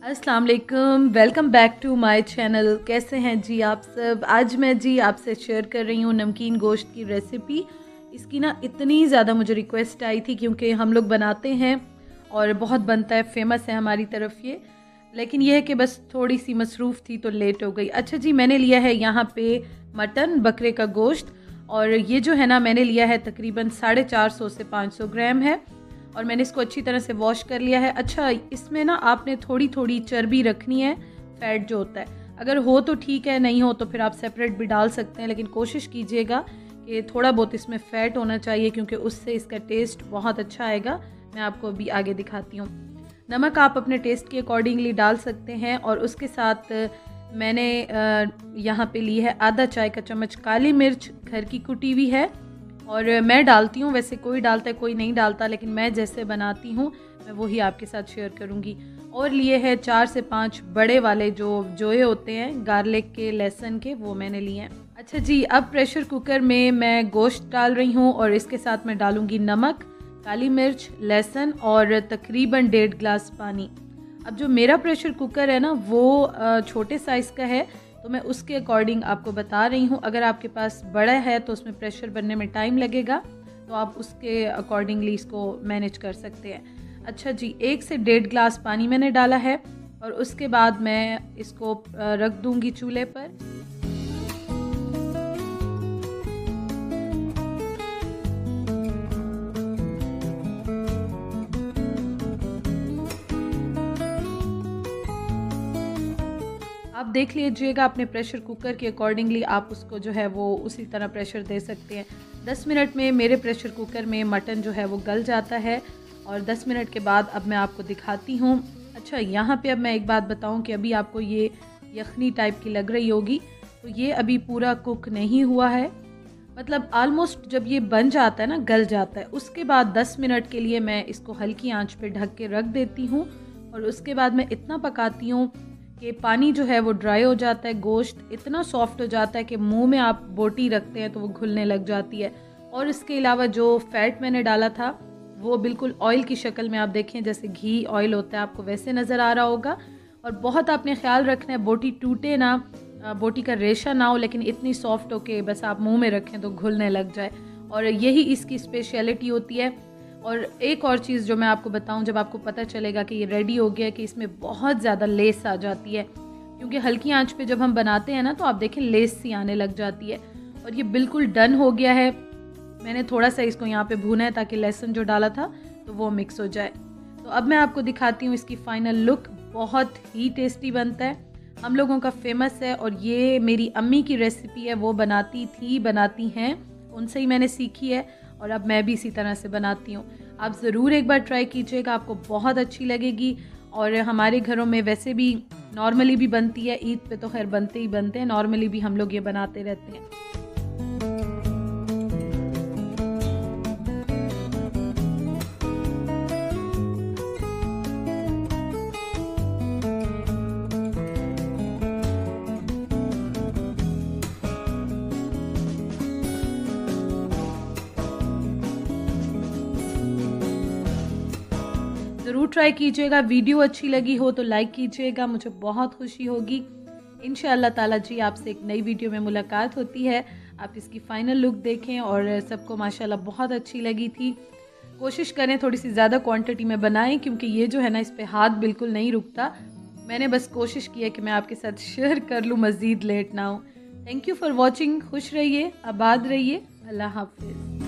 अस्सलाम वालेकुम, welcome back to my channel. कैसे हैं जी आप सब। आज मैं जी आपसे शेयर कर रही हूँ नमकीन गोश्त की रेसिपी। इसकी ना इतनी ज़्यादा मुझे रिक्वेस्ट आई थी क्योंकि हम लोग बनाते हैं और बहुत बनता है, फेमस है हमारी तरफ ये। लेकिन यह है कि बस थोड़ी सी मसरूफ़ थी तो लेट हो गई। अच्छा जी, मैंने लिया है यहाँ पे मटन, बकरे का गोश्त, और ये जो है ना मैंने लिया है तकरीबन 450 से 500 ग्राम है, और मैंने इसको अच्छी तरह से वॉश कर लिया है। अच्छा, इसमें ना आपने थोड़ी थोड़ी चर्बी रखनी है, फ़ैट जो होता है। अगर हो तो ठीक है, नहीं हो तो फिर आप सेपरेट भी डाल सकते हैं, लेकिन कोशिश कीजिएगा कि थोड़ा बहुत इसमें फ़ैट होना चाहिए क्योंकि उससे इसका टेस्ट बहुत अच्छा आएगा। मैं आपको अभी आगे दिखाती हूँ। नमक आप अपने टेस्ट के अकॉर्डिंगली डाल सकते हैं, और उसके साथ मैंने यहाँ पे ली है आधा चाय का चम्मच काली मिर्च, घर की कुटी हुई है, और मैं डालती हूँ। वैसे कोई डालता है कोई नहीं डालता, लेकिन मैं जैसे बनाती हूँ मैं वही आपके साथ शेयर करूँगी। और लिए है 4 से 5 बड़े वाले जो जोए होते हैं गार्लिक के, लहसुन के, वो मैंने लिए हैं। अच्छा जी, अब प्रेशर कुकर में मैं गोश्त डाल रही हूँ, और इसके साथ मैं डालूँगी नमक, काली मिर्च, लहसुन और तकरीबन 1.5 गिलास पानी। अब जो मेरा प्रेशर कुकर है ना वो छोटे साइज़ का है, तो मैं उसके अकॉर्डिंग आपको बता रही हूँ। अगर आपके पास बड़ा है तो उसमें प्रेशर बनने में टाइम लगेगा, तो आप उसके अकॉर्डिंगली इसको मैनेज कर सकते हैं। अच्छा जी, 1 से 1.5 गिलास पानी मैंने डाला है, और उसके बाद मैं इसको रख दूँगी चूल्हे पर। आप देख लीजिएगा अपने प्रेशर कुकर के अकॉर्डिंगली, आप उसको जो है वो उसी तरह प्रेशर दे सकते हैं। 10 मिनट में मेरे प्रेशर कुकर में मटन जो है वो गल जाता है, और 10 मिनट के बाद अब मैं आपको दिखाती हूँ। अच्छा, यहाँ पे अब मैं एक बात बताऊँ कि अभी आपको ये यखनी टाइप की लग रही होगी, तो ये अभी पूरा कुक नहीं हुआ है। मतलब आलमोस्ट जब ये बन जाता है ना, गल जाता है, उसके बाद 10 मिनट के लिए मैं इसको हल्की आंच पे ढक के रख देती हूँ, और उसके बाद मैं इतना पकाती हूँ कि पानी जो है वो ड्राई हो जाता है, गोश्त इतना सॉफ्ट हो जाता है कि मुंह में आप बोटी रखते हैं तो वो घुलने लग जाती है। और इसके अलावा जो फ़ैट मैंने डाला था वो बिल्कुल ऑयल की शक्ल में, आप देखें जैसे घी ऑयल होता है, आपको वैसे नज़र आ रहा होगा। और बहुत आपने ख्याल रखना है बोटी टूटे ना, बोटी का रेशा ना हो, लेकिन इतनी सॉफ्ट हो के बस आप मुंह में रखें तो घुलने लग जाए, और यही इसकी स्पेशलिटी होती है। और एक और चीज़ जो मैं आपको बताऊं, जब आपको पता चलेगा कि ये रेडी हो गया, कि इसमें बहुत ज़्यादा लेस आ जाती है, क्योंकि हल्की आंच पे जब हम बनाते हैं ना तो आप देखें लेस सी आने लग जाती है। और ये बिल्कुल डन हो गया है। मैंने थोड़ा सा इसको यहाँ पे भूना है ताकि लहसुन जो डाला था तो वो मिक्स हो जाए। तो अब मैं आपको दिखाती हूँ इसकी फ़ाइनल लुक। बहुत ही टेस्टी बनता है, हम लोगों का फेमस है, और ये मेरी अम्मी की रेसिपी है, वो बनाती हैं, उनसे ही मैंने सीखी है, और अब मैं भी इसी तरह से बनाती हूँ। आप ज़रूर एक बार ट्राई कीजिएगा, आपको बहुत अच्छी लगेगी। और हमारे घरों में वैसे भी नॉर्मली भी बनती है, ईद पे तो खैर बनते ही बनते हैं, नॉर्मली भी हम लोग ये बनाते रहते हैं। ज़रूर ट्राई कीजिएगा। वीडियो अच्छी लगी हो तो लाइक कीजिएगा, मुझे बहुत खुशी होगी। इंशाअल्लाह ताला जी आपसे एक नई वीडियो में मुलाकात होती है। आप इसकी फ़ाइनल लुक देखें, और सबको माशाल्लाह बहुत अच्छी लगी थी। कोशिश करें थोड़ी सी ज़्यादा क्वांटिटी में बनाएं, क्योंकि ये जो है ना इस पे हाथ बिल्कुल नहीं रुकता। मैंने बस कोशिश की है कि मैं आपके साथ शेयर कर लूँ, मज़ीद लेट ना हो। Thank you for watching. खुश रहिए, आबाद रहिए, अल्लाह हाफिज़।